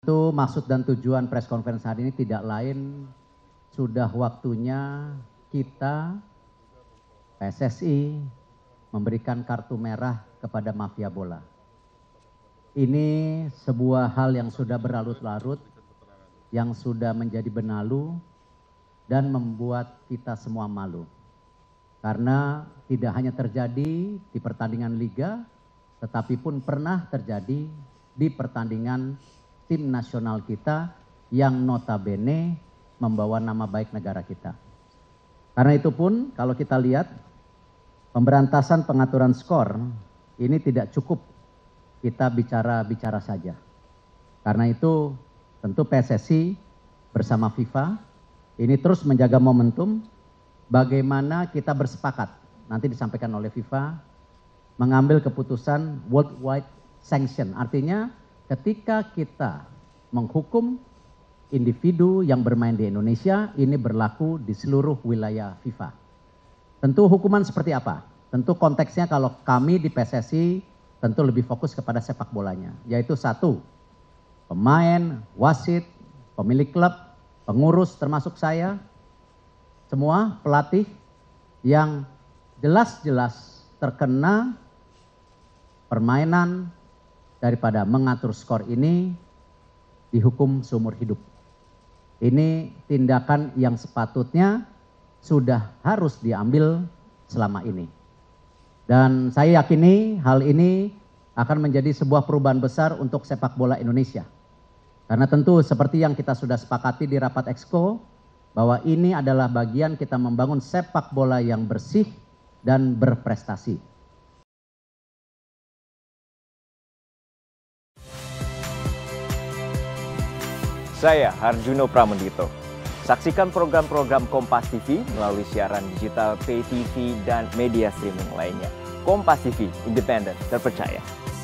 Itu maksud dan tujuan press conference hari ini tidak lain, sudah waktunya kita PSSI memberikan kartu merah kepada mafia bola. Ini sebuah hal yang sudah berlarut-larut, yang sudah menjadi benalu dan membuat kita semua malu. Karena tidak hanya terjadi di pertandingan liga, tetapi pun pernah terjadi di pertandingan tim nasional kita yang notabene membawa nama baik negara kita. Karena itu pun kalau kita lihat pemberantasan pengaturan skor ini tidak cukup kita bicara-bicara saja. Karena itu tentu PSSI bersama FIFA ini terus menjaga momentum bagaimana kita bersepakat, nanti disampaikan oleh FIFA, mengambil keputusan worldwide sanction. Artinya ketika kita menghukum individu yang bermain di Indonesia, ini berlaku di seluruh wilayah FIFA. Tentu hukuman seperti apa? Tentu konteksnya kalau kami di PSSI tentu lebih fokus kepada sepak bolanya. Yaitu satu, pemain, wasit, pemilik klub, pengurus termasuk saya, semua pelatih yang jelas-jelas terkena permainan daripada mengatur skor ini dihukum seumur hidup. Ini tindakan yang sepatutnya sudah harus diambil selama ini. Dan saya yakini hal ini akan menjadi sebuah perubahan besar untuk sepak bola Indonesia. Karena tentu seperti yang kita sudah sepakati di rapat Exco, bahwa ini adalah bagian kita membangun sepak bola yang bersih dan berprestasi. Saya Harjuno Pramendito. Saksikan program-program Kompas TV melalui siaran digital, pay TV, dan media streaming lainnya. Kompas TV, independen, terpercaya.